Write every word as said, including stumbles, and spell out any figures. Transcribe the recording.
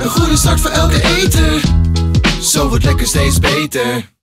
Een goede start voor elke eter. Zo wordt lekker steeds beter.